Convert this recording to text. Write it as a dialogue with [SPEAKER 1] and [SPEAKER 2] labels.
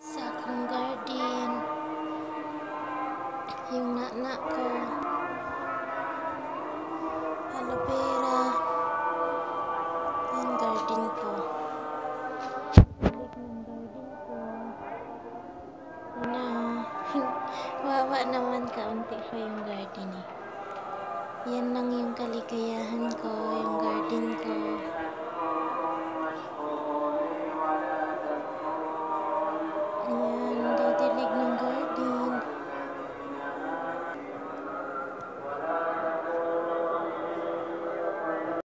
[SPEAKER 1] sa akong garden. Yung nana ko, aloe vera, yung garden ko. Balik ng garden ko. Na, wawa naman, kaunti pa yung garden eh. Yan lang yung kaligayahan ko, yung garden ko.